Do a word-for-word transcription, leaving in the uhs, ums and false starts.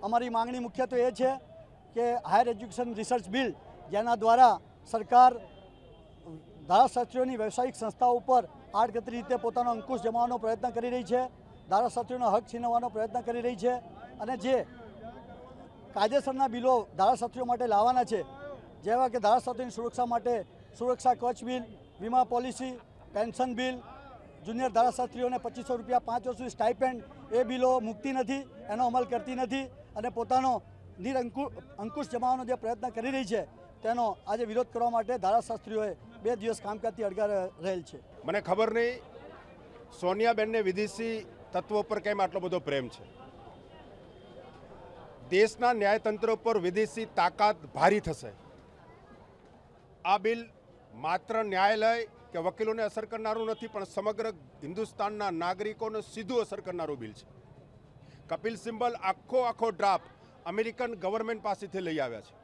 અમારી માંગણી મુખ્યત્વે એ છે કે હાયર એજ્યુકેશન રિસર્ચ બિલ જેના દ્વારા સરકાર ધારાશાસ્ત્રીઓની વ્યવસાયિક સંસ્થાઓ ઉપર આડકતરી રીતે પોતાનો અંકુશ જમાવવાનો પ્રયત્ન કરી રહી છે, ધારાશાસ્ત્રીઓનો હક છીનવવાનો પ્રયત્ન કરી રહી છે અને જે કાયદેસરના બિલો ધારાશાસ્ત્રીઓ માટે લાવવાના છે, જેવા કે ધારાશાસ્ત્રીઓની સુરક્ષા માટે સુરક્ષા કવચ બિલ, વીમા પોલિસી, પેન્શન બિલ, જુનિયર ધારાશાસ્ત્રીઓને પચીસો રૂપિયા પાંચ વર્ષ સુધી સ્ટાઇપેન્ડ, એ બિલો મૂકતી નથી, એનો અમલ કરતી નથી અને પોતાનો નિરંકુ અંકુશ જમાવવાનો જે પ્રયત્ન કરી રહી છે તેનો આજે વિરોધ કરવા માટે ધારાશાસ્ત્રીઓએ બે દિવસ કામકાજથી અડગા રહેલ છે। મને ખબર નહીં સોનિયાબેનને વિદેશી તત્વો પર કેમ આટલો બધો પ્રેમ છે। દેશના ન્યાયતંત્ર પર વિદેશી તાકાત ભારી થશે। આ બિલ માત્ર ન્યાયાલય કે વકીલોને અસર કરનારું નથી, પણ સમગ્ર હિન્દુસ્તાનના નાગરિકોને સીધું અસર કરનારું બિલ છે। કપિલ સિબ્બલ આખો આખો ડ્રાફ્ટ અમેરિકન ગવર્મેન્ટ પાસેથી લઈ આવ્યા છે।